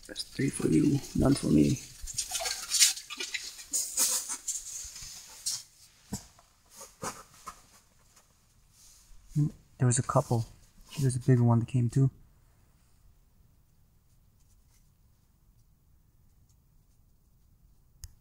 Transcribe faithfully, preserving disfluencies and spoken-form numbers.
That's three for you, none for me. There was a couple. There's a bigger one that came too.